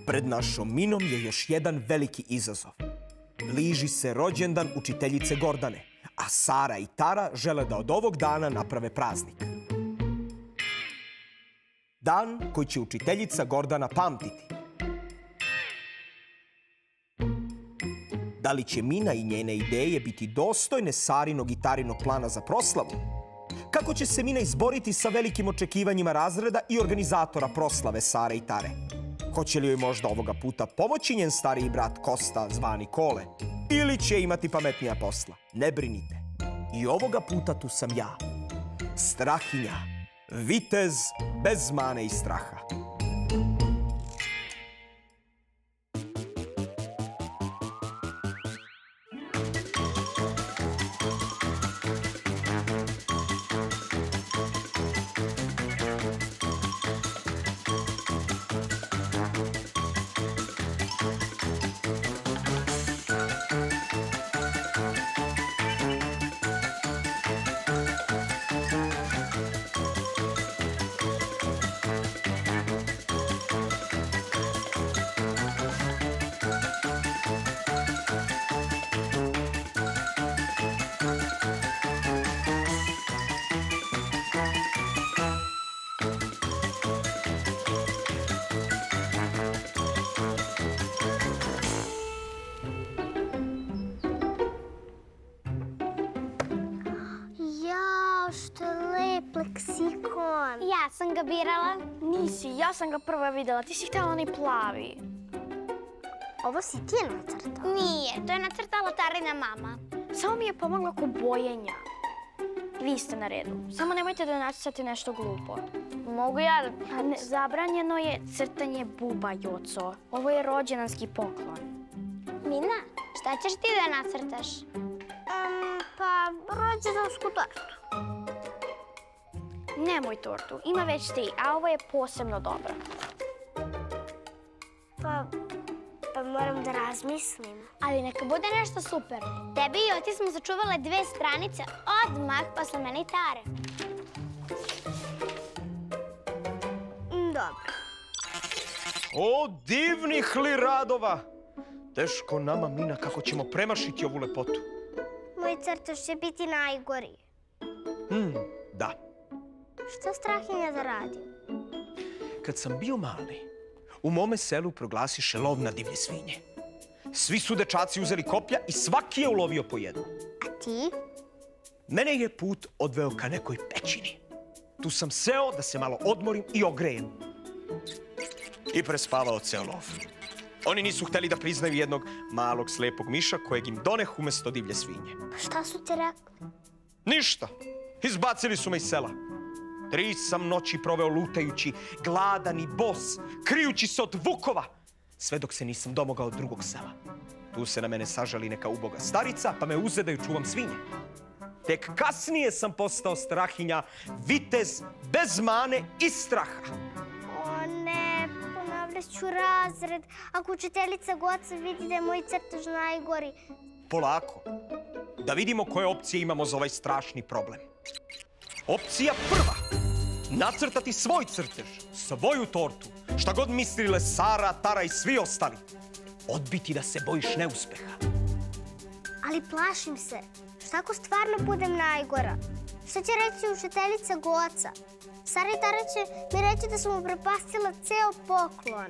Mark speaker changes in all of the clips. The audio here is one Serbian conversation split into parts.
Speaker 1: Pred našom Minom je još jedan veliki izazov. Bliži se rođendan učiteljice Gordane, a Sara i Tara žele da od ovog dana naprave praznik. Dan koji će učiteljica Gordana pamtiti. Da li će Mina i njene ideje biti dostojne Sarinog i Tarinog plana za proslavu? Kako će se Mina izboriti sa velikim očekivanjima razreda i organizatora proslave Sare i Tare? Hoće li joj možda ovoga puta pomoći njen stariji brat Kosta, zvani Kole? Ili će imati pametnija posla? Ne brinite. I ovoga puta tu sam ja. Strahinja. Vitez bez mane i straha.
Speaker 2: Ja sam ga birala.
Speaker 3: Nisi, ja sam ga prva videla. Ti si htjela onaj plavi.
Speaker 2: Ovo si ti nacrtala? Nije, to je nacrtala Tarina mama.
Speaker 3: Samo mi je pomogla oko bojenja. Vi ste na redu. Samo nemojte da nacrtate nešto glupo.
Speaker 2: Mogu ja?
Speaker 3: Zabranjeno je crtanje buba, Joco. Ovo je rođendanski poklon.
Speaker 2: Mina, šta ćeš ti da nacrtaš? Pa, rođendansku tortu.
Speaker 3: Nemoj tortu, ima već ti, a ovo je posebno dobro.
Speaker 2: Pa moram da razmislim. Ali neka bude nešto super. Tebi i Oti smo sačuvale 2 stranice odmah posle mene i Tare. Dobro.
Speaker 1: O, divnih li radova! Teško nama, Mina, kako ćemo premašiti ovu lepotu.
Speaker 2: Moj crtež će biti najgori.
Speaker 1: Da.
Speaker 2: Šta Strahinja da radim?
Speaker 1: Kad sam bio mali, u mome selu proglasiše lov na divlje svinje. Svi su dečaci uzeli koplja i svaki je ulovio po jednu.
Speaker 2: A ti?
Speaker 1: Mene je put odveo ka nekoj pećini. Tu sam seo da se malo odmorim i ogrejem. I prespavao ceo lov. Oni nisu hteli da priznaju jednog malog slepog miša kojeg im doneh umesto divlje svinje.
Speaker 2: Pa šta su ti rekli?
Speaker 1: Ništa. Izbacili su me iz sela. 3 sam noći proveo lutajući, gladan i bos, krijući se od vukova, sve dok se nisam domogao drugog sela. Tu se na mene sažali neka uboga starica, pa me uze da ju čuvam svinje. Tek kasnije sam postao Strahinja, vitez bez mane i straha.
Speaker 2: O ne, ponavljat ću razred. Ako učiteljica Goca vidi da je moj crtež najgori.
Speaker 1: Polako. Da vidimo koje opcije imamo za ovaj strašni problem. Opcija prva. Nacrtati svoj crtež, svoju tortu, šta god mislile Sara, Tara i svi ostali. Odbiti da se bojiš neuspeha.
Speaker 2: Ali plašim se. Šta ako stvarno budem najgora? Šta će reći učiteljica Goca? Sara i Tara će mi reći da sam upropastila ceo poklon.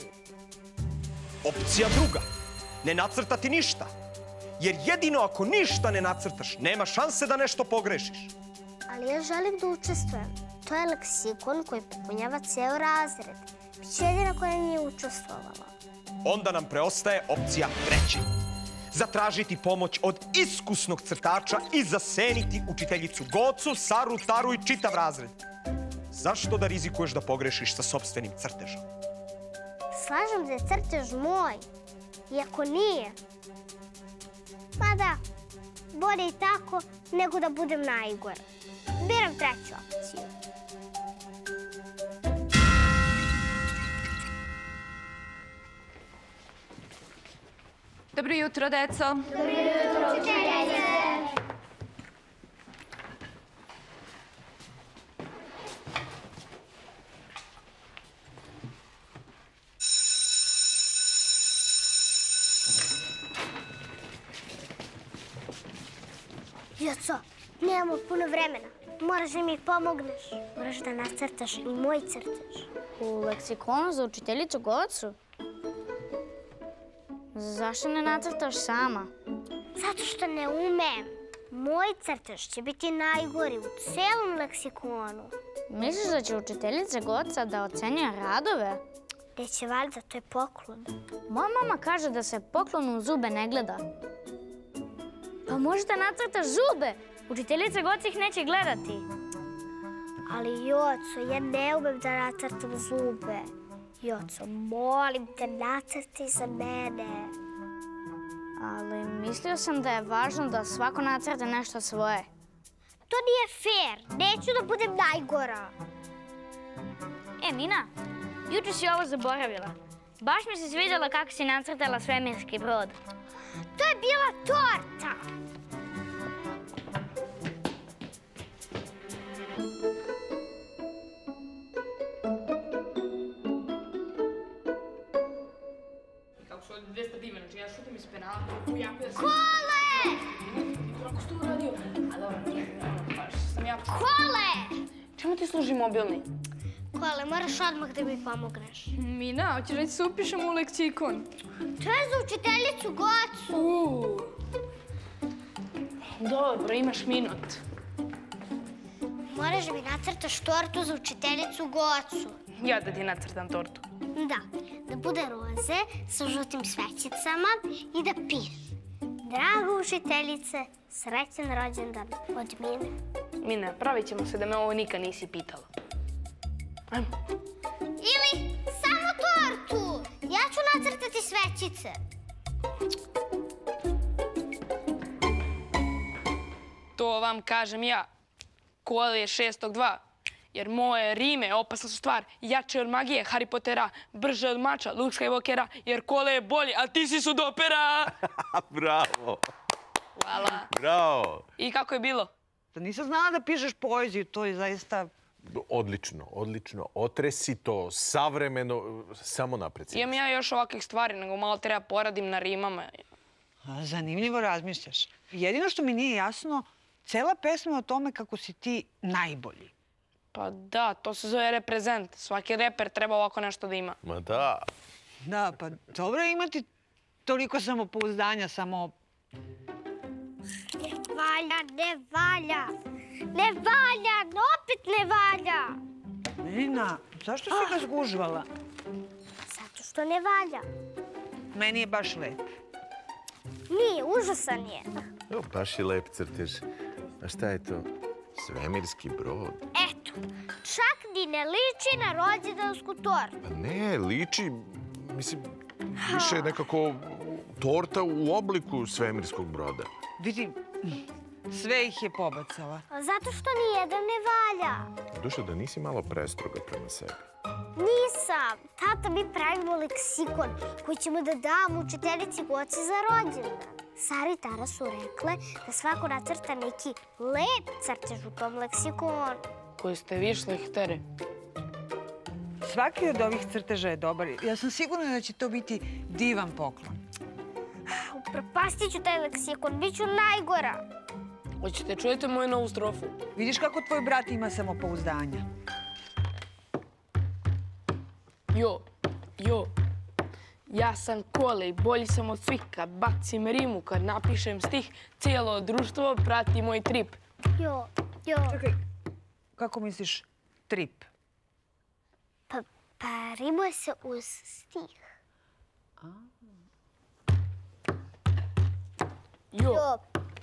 Speaker 1: Opcija druga. Ne nacrtati ništa. Jer jedino ako ništa ne nacrtaš, nema šanse da nešto pogrešiš.
Speaker 2: Ali ja želim da učestvujem. To je leksikon koji popunjava ceo razred. Biće jedina koja nije učestvovala.
Speaker 1: Onda nam preostaje opcija treća. Zatražiti pomoć od iskusnog crtača i zaseniti učiteljicu Gocu, Saru, Taru i čitav razred. Zašto da rizikuješ da pogrešiš sa sopstvenim crtežom?
Speaker 2: Slažem da je crtež moj. Iako nije. Pa da, bolje i tako nego da budem najgora. Biram treću opciju.
Speaker 4: Dobro jutro, deco.
Speaker 2: Dobro jutro, učiteljice. Joco, nemamo puno vremena. Moraš da mi pomogneš. Moraš da nacrtaš i moj crtež.
Speaker 3: U leksikonu za učiteljicu Gocu? Zašto ne nacrtaš sama?
Speaker 2: Zato što ne umem. Moj crtež će biti najgori u celom leksikonu.
Speaker 3: Misliš da će učiteljica Goca da ocenjuje radove?
Speaker 2: Neće valjda, to je poklon.
Speaker 3: Moja mama kaže da se poklon u zube ne gleda. Pa možda nacrtaš zube? Učiteljica Goca ih neće gledati.
Speaker 2: Ali Joco, ja ne umem da nacrtam zube. Joco, molim te, nacrti za mene.
Speaker 3: Ali mislio sam da je važno da svako nacrta nešto svoje.
Speaker 2: To nije fair. Neću da budem najgora.
Speaker 3: Nina, juče si ovo zaboravila. Baš mi se svidjela kako si nacrtala svemirski brod.
Speaker 2: To je bila torta.
Speaker 4: Kako su ovdje 200 dive, znači ja šutim iz penala.
Speaker 2: Kole!
Speaker 4: Kako si to uradio? A dobro, baš sam ja...
Speaker 2: Kole!
Speaker 4: Čemu ti služi mobilni?
Speaker 2: Kole, moraš odmah da mi pomogneš.
Speaker 4: Mina, hoćeš da se upišem u leksikon?
Speaker 2: To je za učiteljicu Gocu.
Speaker 4: Dobro, imaš minut.
Speaker 2: Moraš da mi nacrtaš tortu za učiteljicu Gocu.
Speaker 4: Ja da ti nacrtam tortu.
Speaker 2: Da bude roze sa žutim svećicama i da piše: Draga učiteljice, srećan rođendan od Mine.
Speaker 4: Mine, pravit ćemo se da me ovo nikad nisi pitala. Ajmo.
Speaker 2: Ili samo tortu. Ja ću nacrtati svećice.
Speaker 4: To vam kažem ja. Kole je 6.2. Jer moje rime je opasna su stvar. Jače od magije, Harry Pottera, brže od mača, Luke Skywalkera, jer Kole je bolji, a ti si sudopera.
Speaker 5: Bravo.
Speaker 4: Hvala.
Speaker 5: Bravo.
Speaker 4: I kako je bilo?
Speaker 6: Da nisam znala da pišeš poeziju, to je zaista...
Speaker 5: Odlično, odlično. Otresi to, savremeno, samo napred.
Speaker 4: Imam ja još ovakvih stvari, nego malo treba poradim na rimama.
Speaker 6: Zanimljivo razmišljaš. Jedino što mi nije jasno, cela pesma je o tome kako si ti najbolji.
Speaker 4: Pa da, to se zove reprezent. Svaki reper treba ovako nešto da ima.
Speaker 5: Ma da.
Speaker 6: Da, pa dobro je imati toliko samopouzdanja, samo...
Speaker 2: Ne valja. Ne valja, opet ne valja.
Speaker 6: Nina, zašto si ga zgužvala?
Speaker 2: Zato što ne valja.
Speaker 6: Meni je baš lep.
Speaker 2: Nije, užasan je.
Speaker 5: Evo, baš je lep crtež. A šta je to? Svemirski brod.
Speaker 2: Eto, čak ni ne liči na rođendansku tortu.
Speaker 5: Pa ne, liči, mislim, više je nekako torta u obliku svemirskog broda.
Speaker 6: Vidi, sve ih je pobacala.
Speaker 2: Zato što nijedan ne valja.
Speaker 5: Duša, da nisi malo prestroga prema sebi.
Speaker 2: Nisam. Tata, mi pravimo leksikon koji ćemo da damo učiteljici Goci za rođendan. Sara i Tara su rekle da svako nacrta neki lep crtež u tom leksikonu.
Speaker 4: Koji ste vi šlehteri?
Speaker 6: Svaki od ovih crteža je dobar. Ja sam sigurna da će to biti divan poklon.
Speaker 2: Upropastit ću taj leksikon, bit ću najgora.
Speaker 4: Hoćete čujete moju novu strofu?
Speaker 6: Vidiš kako tvoj brat ima samopouzdanja.
Speaker 4: Jo. Ja sam Kole i bolji sam od svih. Kad bacim rimu, kad napišem stih, cijelo društvo prati moj trip.
Speaker 2: Jo.
Speaker 6: Čekaj, kako misliš trip?
Speaker 2: Pa rimuje se uz stih.
Speaker 4: Jo.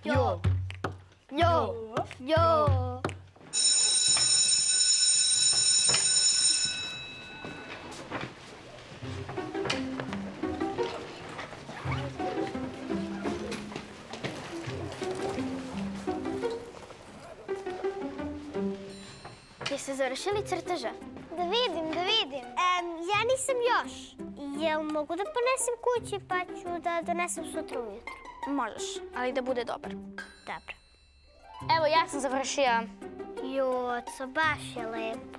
Speaker 3: Jeste završili crteže?
Speaker 2: Da vidim. Ja nisam još. Jel mogu da ponesem kući pa ću da donesem sutra ujutro?
Speaker 3: Možeš, ali da bude dobar.
Speaker 2: Dobro.
Speaker 3: Evo, ja sam završila.
Speaker 2: Joco, baš je lepo.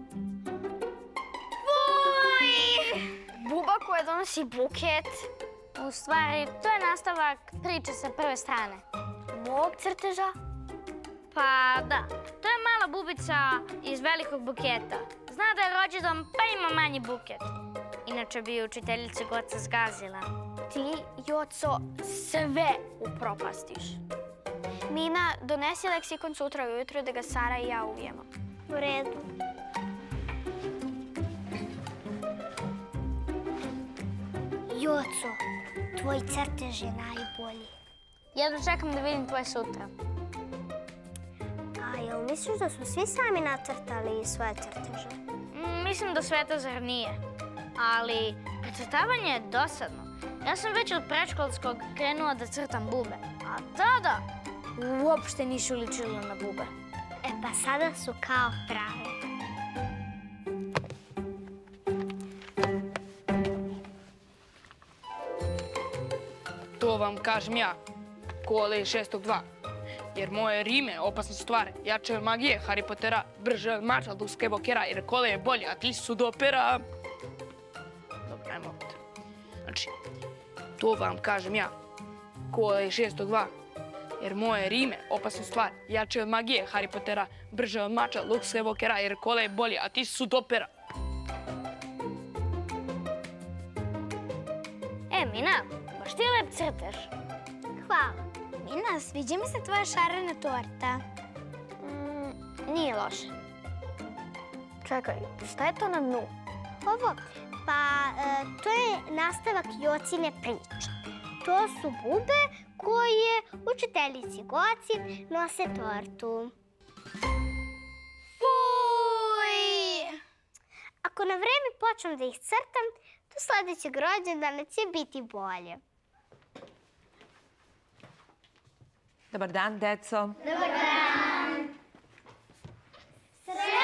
Speaker 3: Buba koja donosi buket. U stvari, to je nastavak priče sa prve strane.
Speaker 2: Mog crteža?
Speaker 3: Pa da, to je mala bubica iz velikog buketa. Zna da je rođendom, pa ima manji buket. Inače bi učiteljica Goca zgazila.
Speaker 2: Ti, Joco, sve upropastiš. Mina, donesi leksikon sutra ujutro da ga Sara i ja uvijemo. U redu. Joco, tvoj crtež je najbolji.
Speaker 3: Jedno čekam da vidim tvoje sutra.
Speaker 2: A jel misliš da su svi sami nacrtali svoje crteže?
Speaker 3: Mislim da Svetozar nije. Ali precrtavanje je dosadno. Ja sam već od predškolskog krenula da crtam bube. A tada uopšte nisu ličile na bube.
Speaker 2: E pa sada su kao prave.
Speaker 4: To vam kažem ja, Kole 6.2. Jer moje rime, opasne stvari, jače od magije, Harry Pottera, brže od mača, luske bokera, jer Kole je bolji, a ti su dopera. Dobro, ajmo opet. Znači, to vam kažem ja, Kole 6.2. Jer moje rime, opasne stvari, jače od magije, Harry Pottera, brže od mača, luske bokera, jer Kole je bolji, a ti su dopera.
Speaker 3: Mina, baš ti je lep crtež.
Speaker 2: Hvala. Mina, sviđa mi se tvoja šarena torta. Nije loše. Čekaj, šta je to na dnu? Ovo? Pa, to je nastavak Jocine priče. To su bube koje učiteljici Goci nose tortu. Fuj! Ako na vreme počnem da ih crtam, do sledećeg rođendana će biti bolje.
Speaker 7: Dobar dan, deco.
Speaker 2: Dobar dan! Srećan